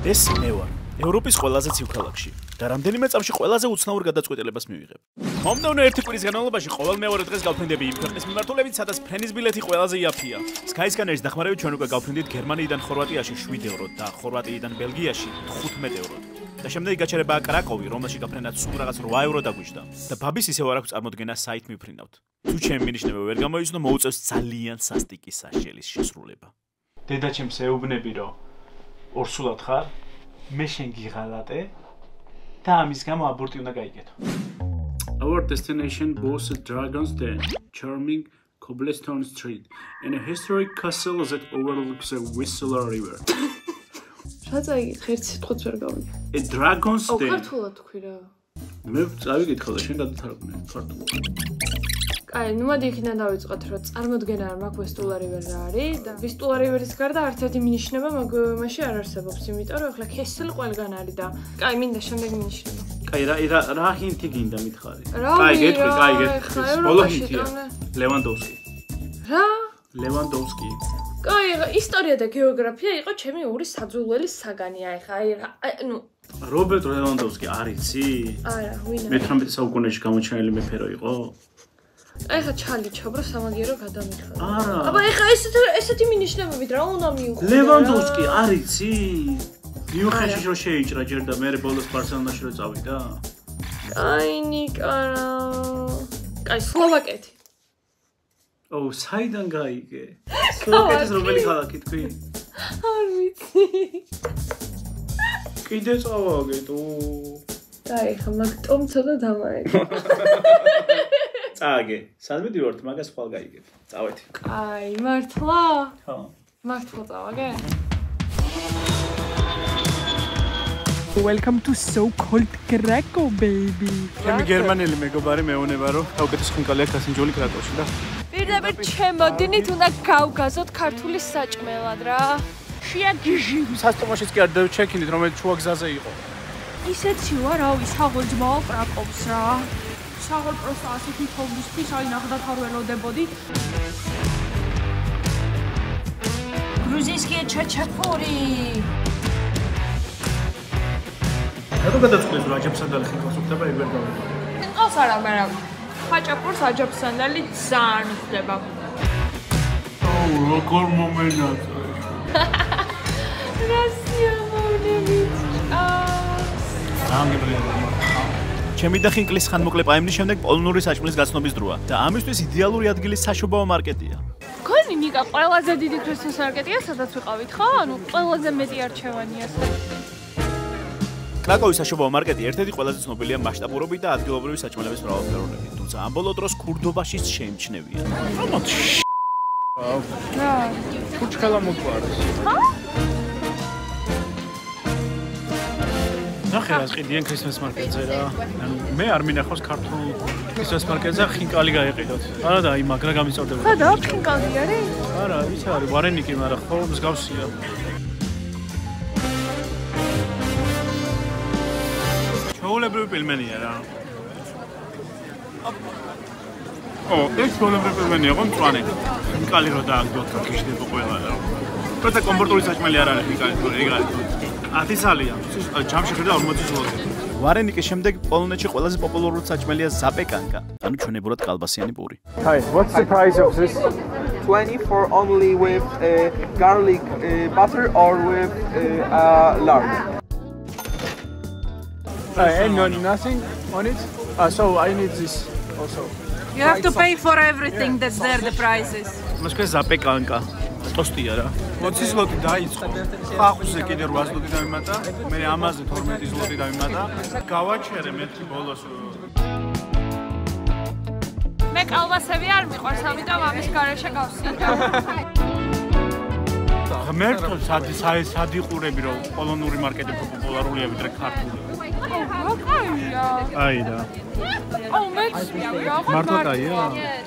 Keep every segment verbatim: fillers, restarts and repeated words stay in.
ეს მე ვარ ევროპის ყველაზე ცივ ქალაქში და რამდენიმე წამში ყველაზე უცნაურ გადაწყვეტილებას მივიღებ. მომდევნო ერთი კვირის განმავლობაში ყოველ მეორე დღეს გავფრინდები იმ ქვეყნის მიმართულებით, სადაც ფრენის ბილეთი ყველაზე იაფია. Skyscanner-ის დახმარებით ჩვენ უკვე გავფრინდით გერმანიიდან ხორვატიაში შვიდ ევროდ და ხორვატიიდან ბელგიაში თხუთმეტ ევროდ. და შემდეგი გაჩერებაა კრაკოვი, რომელში გაფრენად სულ რაღაც რვა ევრო დაგვიჯდა. და ბაბის ისევ არ აქვს წარმოდგენა საით მივფრინავთ. თუ ჩემი მინიშნება ვერ გამოიცნო, მოუწევს ძალიან სასტიკი საშელის შესრულება. დედაჩემს ეუბნები, რომ ორსულად ხარ, მე შენ გიღალატე და ამის გამო აბორტი უნდა გაიგეთო. Our destination was a Dragon's Den, charming cobblestone street, and a historic castle that overlooks the Vistula River. Რა წაიგეთ, ერთი სიტყვაც ვერ გავიგე. A Dragon's Den. ო, ქართულად თქვი რა. მე წავიგეთ ხოლმე, შენ გადათარგმნე ქართულად. აი, ნუ მოდი იქიდან დავიწყოთ, რომ წარმოდგენა არ მაქვს Vistula River რა არის და Vistula River-ის გარდა არც ერთი მინიშნება მაგ-მაშინ არ არსებობს, იმიტომ რომ ახლა Castle ყველგან არის და კაი, მინდა შემდეგი მინიშნება. კაი, რა რა რა ჰინტი გინდა მითხარი? კაი, გეტყვი, კაი, გეტყვი. ბოლო ჰინტია. ლევანდოვსკი. რა? ლევანდოვსკი. კაი, ისტორია და გეოგრაფია იყო ჩემი ორი საძულველი საგანი, აი ხა, აი, ნუ რობერტ ლევანდოვსკი არიცი? არა, ვინა? მეთვრამეტე საუკუნეში გამოჩენილი მეფე რო იყო? აი ხა ჩალი ჩაბრო სამაგიერო გადამიხარა. არა. აბა ეხა ესეთი ესეთი მინიშნებებით რა უნდა მივხვდე? ლევანდოვსკი არიცი? მიუხედავად რომ შეიჭრა ჯერ და მე ბოლოს ბარსელონაში რო წავიდა? აი ნიკარა. კაი, სლოვაკეთი. ო, საიდან გაიგე? სლოვაკეთის რომელი ქალაქი თქვი? არ ვიცი. კიდე წავაგეთო. კაი, ხა მაგ ტომ ცოტა დამაიგე. წააგე. სად მიდივართ, მაგას ხვალ გაიგებ. წავედი. კაი, მართლა? ხო. მართლა წავაგე? Welcome to so-called Krakow, baby. ჩემი გერმანელი მეგობარი მეუბნება, რომ საუკეთესო ხინკალია გასინჯული კრაკოვში და პირდაპირ ჩემოდინით უნდა გავგაზოთ ქართული საჭმელად რა. შეაგიჟი. სასტუმროშიც კი არ დავჩექინით, რომელიც შუა გზაზე იყო. ისეთი ვარ, რავი, საღოლჯმაო კრაკოვს რა. საღოლ პროსტა ასეთი თოვლისთვის აი ნახდათ არ ველოდებოდი. Грузинские чачапури. რატო გადაწყვეტეს რომ აჯაფსანდალი ხინკალს უხდება ეგ ვერ გავიგე. ხინკალს არა, მაგრამ ხაჭაპურს აჯაფსანდალი ძალიან უხდება. აუ, როგორ მომენაწყე. რა სიამოვნებით. ჩემი და ხინკლის ხანმოკლე პაემნის შემდეგ პოლონური საჭმლის გაცნობის დროა და ამისთვის იდეალური ადგილი საშობაო მარკეტია. გონი ნიკა ყველაზე დიდი ქრისტეს მარკეტია, სადაც ვიყავით ხო? ანუ ყველაზე მეტი არჩევანია. კრაკოვის საშობაო მარკეტი ერთ-ერთი ყველაზე ცნობილია მასშტაბურობით და ადგილობრივი საჭმელების მრავალფეროვნებით, თუმცა ამ ბოლო დროს ქურდობაშიც შეიმჩნევია. რა? ფუჩქალა მოყვარს. ნახე რა ყიდიან ქრისტეს მარკეტზე რა. ანუ მე არ მინახავს ქართულ ქრისტეს მარკეტზე ხინკალი გაეყიდოთ. არა და აი მაგრა გამიწორდება. ხა და ხინკალი არის? არა, ის არის ვარენიკი, მაგრამ ხო მსგავსია. ჩაოლებრივი პილმენია რა. ო, ეს ჩაოლებრივი პილმენია, ხო მწვანე. ხინკალი რო დააგდოთ, გიშდება ყველა რა. პროტა კომფორტული საჭმელი არ არის ხინკალი, თორე ეგ არის. ათი სალია, ჯამში ხედა ორმოცი ზლოტი. ვარენიკის შემდეგ პოლონეთში ყველაზე პოპულარული საჭმელია ზაპეკანკა, ანუ ჩვენებურად კალბასიანი პური. Hi, what's the price of this? twenty for only with uh, garlic uh, butter or with uh, uh, lard. Uh, and no, nothing on it? Uh, so I need this also. You have to pay for everything that's there, the prices. მას ქვია ზაპეკანკა. ტოსტია რა. ოცი ზლოტი დაიწყო. ხახუზე კიდე რვა ზლოტი დავიმატა, მე ამაზე თორმეტი ზლოტი დავიმატა. გავაჩერე მეთქი ბოლოს. მე კალბასები არ მიყვარს, ამიტომ ამის გარეშე გავსინჯა. ღმერთო, სადი სადიყურები რომ პოლონური მარკეტი უფრო პოპულარულია ვიდრე ქართული. რა კაია. აი რა. აუ მეცია რა. მარტო კაია.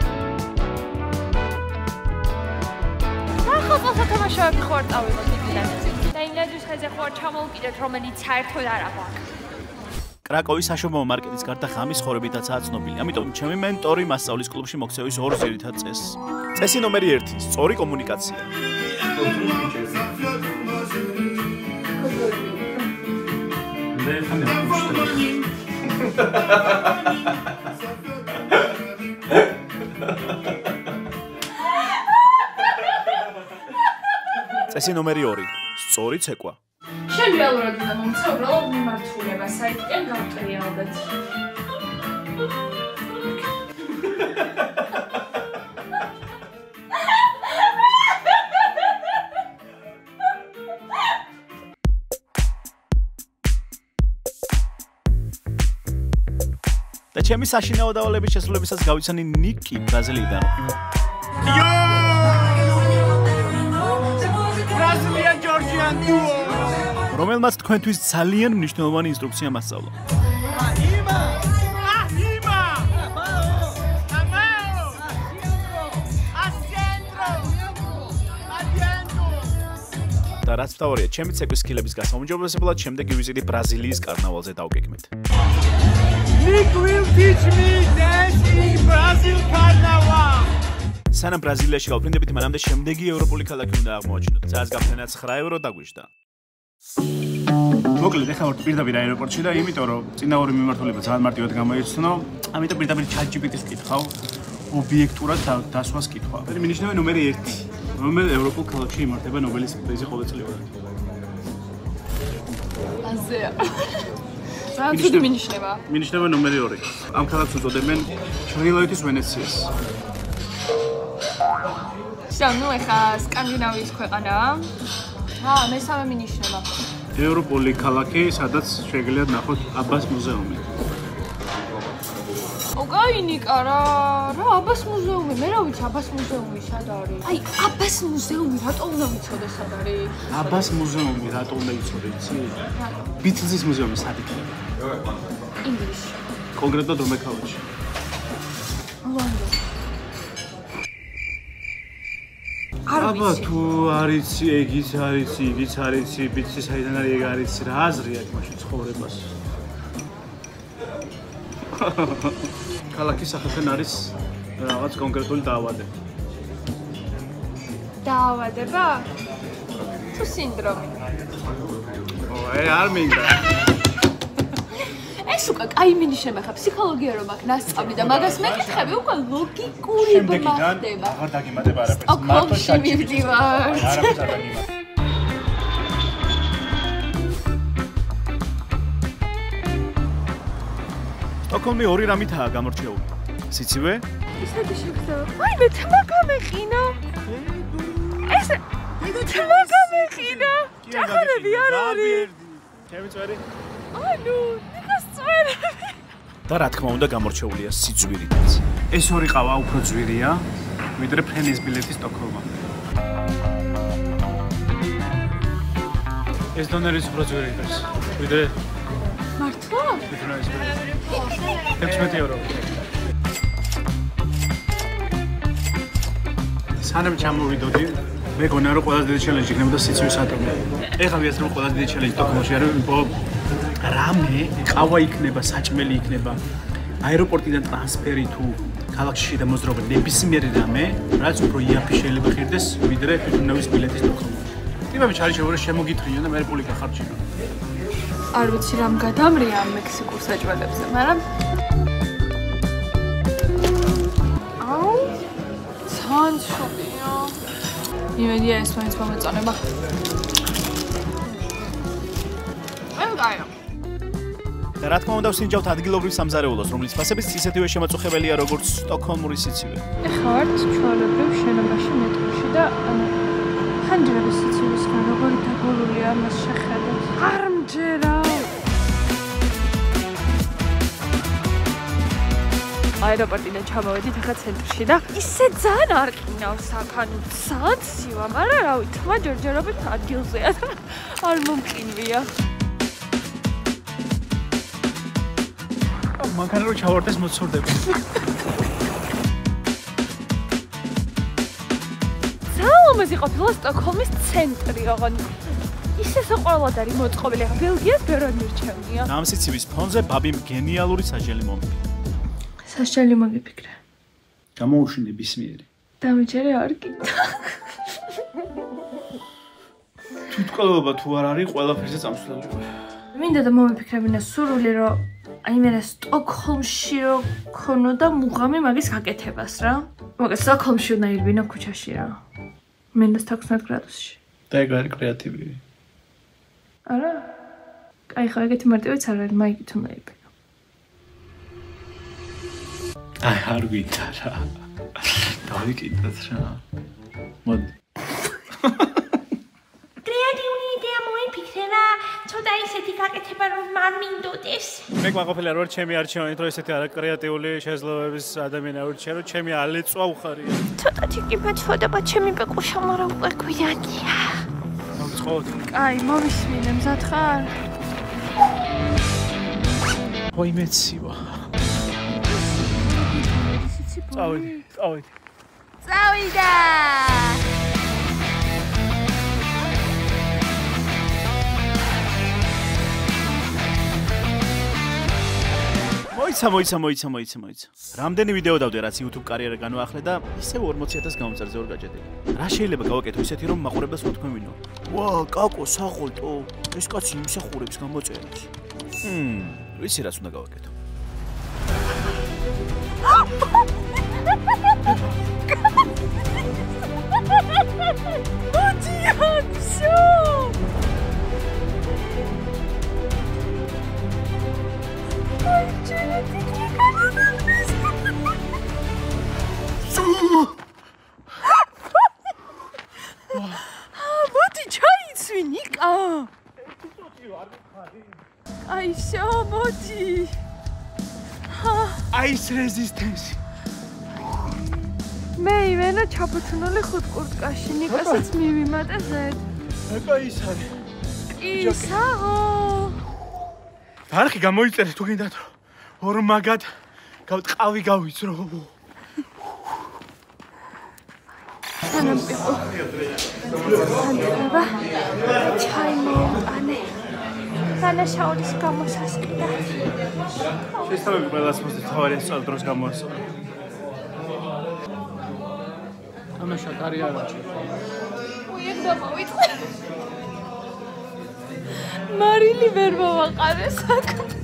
ახლა სათამაშოები ხო არ წავიღოთ იქიდან. და ინგლისის ხეზე ხო არ ჩამოვკიდეთ, რომელიც საერთოდ არ აქვს. კრაკოვის საშობაო მარკეტის გარდა ღამის ხორებითაცაა ცნობილი. ამიტომ ჩემი მენტორი მასწავლის კლუბში მოქცევის ორ ძირითად წესს. წესი ნომერი ერთი, სწორი კომუნიკაცია. წესი ნომერი ორი. სწორი ცეკვა. შენ რეალურად უნდა მომცე უბრალოდ მიმართულება საიტიდან გავტრიალდეთ. და ჩემი საშინაო დავალების შესრულებისას გავიცანი ნიკი ბრაზილიიდან. Brazilian Georgian duo. რომელმაც თქვენთვის ძალიან მნიშვნელოვანი ინსტრუქცია მასწავლა. და რაც მთავარია, ჩემი ცეკვის სკილების გასაუმჯობესებლად შემდეგი ვიზიტი ბრაზილიის კარნავალზე დავგეგმეთ. Nick will teach me dance in Brazil Carnival. სანამ ბრაზილიაში გავფრინდებით, მანამდე შემდეგი ევროპული ქალაქი უნდა აღმოაჩინოთ. სადაც გაფრენა ცხრა ევრო დაგვიждდა. მოკლედ ეხლა ვარ პირდაპირ აეროპორტში და იმიტომ რომ წინა ორი მიმართულება ძალიან მარტივად გამოიცნო, ამიტომ პირდაპირ chat G P T-ს კითხავ ობიექტურად დასვას კითხვა. მე მინიშნავენ ნომერი ერთი. რომელ ევროპულ ქალაქში იმართება ნობელის პრიზი ყოველწლიურად? აზია. რა თუდი მინიშნება? მინიშნება ნომერი ორი. ამ ქალაქს უწოდებენ ჩრდილოეთის ვენეციას. შენ ნუ ეხა სკანდინავიის ქვეყანაა. ა, მესამე მინიშნება. ევროპული ქალაქი, სადაც შეგიძლიათ ნახოთ აბას მუზეუმი. ოკაინიკა რა, რა აბას მუზეუმი, მე რა ვიცი აბას მუზეუმი სად არის? აი, აბას მუზეუმი რატო უნდა ვიცოდე სად არის? აბას მუზეუმი რატო უნდა იცოდე, იცი? ბიტლზის მუზეუმი სად იქნება? ინგლისში. კონკრეტულად რომელ ქალაქში? ლონდონში. აბა თუ არიცი, ეგიც არიცი, იგიც არიცი, ბიტლზი საიდან არის, ეგ არიცი, რა აზრია აქ მაშინ ცხოვრებას? ქალაქის სახელთან არის რაღაც კონკრეტული დაავადება. დაავადება? თუ სინდრომი. ო, აი არ მინდა. ეს უკვე კაი მინიშნება ხა ფსიქოლოგია რომ აქ насწავლი და მაგას მეკითხები უკვე ლოგიკური შემდეგიდან აღარ დაგიმატებ არაფერს. მარტო შევიდივარ. არაფერს არ დაგიმატებ. სტოკჰოლმი ორი რამითაა გამორჩეული. სიცივე? ისეთი შეგრძევა. აი მე თმა გამეყინა. ეს თმა გამეყინა. ჭახარები არ არის. ჩემი წვერი. ანუ, ნიკას წვერები. და რა თქმა უნდა გამორჩეულია სიძვირითაც. ეს ორი ყავა უფრო ძვირია, ვიდრე ფრენის ბილეთი სტოკჰოლმამდე. ეს დონერის უფრო ძვირი არის, ვიდრე მართლა? ექვსმეტი ევრო. სანამ ჩამოვიდოდი, მეგონა რომ ყველაზე დიდი ჩელენჯი იქნებოდა სიცივის ატომი. ეხლა ვიცი რომ ყველაზე დიდი ჩელენჯი სტოკჰოლმში არის, რამე ყავა იქნება, საჭმელი იქნება, აეროპორტიდან ტრანსფერი თუ ქალაქში შიდა მოძრაობა ნებისმიერი რამე, რაც უფრო იაფი შეიძლება ხირდეს, ვიდრე თვითმფრინავის ბილეთი სტოკჰოლმში. ტიპები ჩარიშევრო შემოგითხრიან და მე პული გახარჯინა. არ ვიცი რამ გადამრია ამ მექსიკურ საჭმელებზე, მაგრამ აუ სანშობია. იმედია ეს მაინც მომეწონება. ელგაია. და რა თქმა უნდა ვსინჯავთ ადგილობრივ სამზარეულოს, რომლის ფასებიც ისეთივე შემაწუხებელია როგორც სტოკჰოლმური სიცივე. ეხლა ვართ ჩვეულებრივ შენობაში მეტროში და ფანჯრების სიცივისგან როგორი დაგოლულია ამას შეხედოთ. არ მჯერა. აეროპორტიდან ჩამოვედით ახლა ცენტრში და ისე ძალიან არ ყინავს აქ, ანუ ძალიან ცივა, მაგრამ რავი, თმა ჯერჯერობით ადგილზეა და არ მომყინვია. მანქანა რო ჩავარდეს მოცურდება. ძალიან ყოფილა სტოკჰოლმის ცენტრი, ოღონ ისე საყვარლად არის მოწყობილი, ახლა ბელგიას ბევრად მირჩევნია. ამ სიცივის ფონზე ბაბიმ გენიალური სასჯელი მომიფიქრა. სასჯელი მოგიფიქრა. გამოუშვი ნებისმიერი. დამიჯერე არ გინდა. თვითმკვლელობა თუ არ არის, ყველაფერზე წამსვლელი. მინდა და მომიფიქრებინა სურვილი რომ აი მე სტოკჰოლმში რო ქონოდა მუღამი მაგის გაკეთებას რა. მაგას სტოკჰოლმში უნდა ირბინო ქუჩაში რა. მინდა ათექვსმეტ გრადუსში. და ეგ არის კრეატივი. არა. აი ხო ეგეთი მარტივიც არ არის, მაიკით უნდა ირბინო. აი არ გინდა რა. დავიკიდეთ რა. მოდი. კრეატიული იდეა მოიფიქრა, ცოტა ისეთი გაკეთება რომ მან მინდოდეს. მე გვაყოფილა რომ ჩემი არჩევანით რომ ესეთი არაკრეატიული შესაძლებლობის ადამიანი არჩია რომ ჩემი ალეწვა უხარია. ცოტათი კი მეცვადება ჩემი პეკუშა, მაგრამ უკვე გვიანია. მოგწყობთ. აი, მოვისმინე, მზად ხარ? ой მეცივა. წავიდი, წავიდი. წავიდა! მოიცა, მოიცა, მოიცა, მოიცა, მოიცა. რამდენი ვიდეო დავდე, რაც YouTube კარიერა განვაახლე და ისევ ორმოცი ათას გამომწარზე ორ გაჭედი. რა შეიძლება გავაკეთო ისეთი რომ მაყურებელს ვთქვენინო? ვა, კაკო, საყოლტო, ეს კაცი იმსახურებს გამოწერებს. ჰმ, ვიცი რაც უნდა გავაკეთო. მოდი ჩაიცვი ნიკა. აი შო მოდი. აი ეს რეზისტენსი. მე ივენა ჩაფუთუნული ხუთ კურტკაში, ნიკასაც მივიმატე ზედ. ეკა ის არის. ისაო. არხი გამოიწერე თუ გინდათ რომ ორმაგად გავტყავი გავიცრო. სანამპიყო. სანდება. ჩაი მოვყანე. დანაშაულის გამოსასყიდა. შესთავები ყველას მოსდეთ თავარი სწორ დროს გამოასწრო. თამაშა კარიერაში. უიენ გამოვიწყე. მარილი ვერ მოვაყარე საქმე.